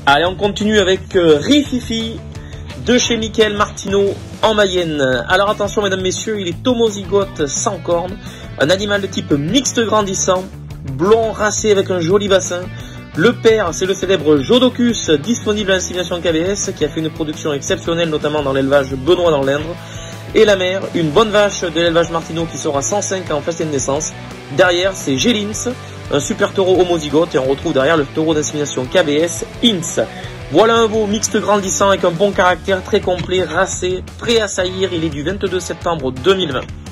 Allez, on continue avec Rififi de chez Mickaël Martineau en Mayenne. Alors attention mesdames, messieurs, il est homozygote sans cornes, un animal de type mixte grandissant, blond racé avec un joli bassin. Le père, c'est le célèbre Jodocus, disponible à l'insémination KBS, qui a fait une production exceptionnelle, notamment dans l'élevage Benoît dans l'Indre. Et la mère, une bonne vache de l'élevage Martineau qui sera 105 ans en fête de naissance. Derrière, c'est Gélins, un super taureau homozygote, et on retrouve derrière le taureau d'insémination KBS, Ince. Voilà un veau mixte grandissant avec un bon caractère, très complet, racé, prêt à saillir. Il est du 22 septembre 2020.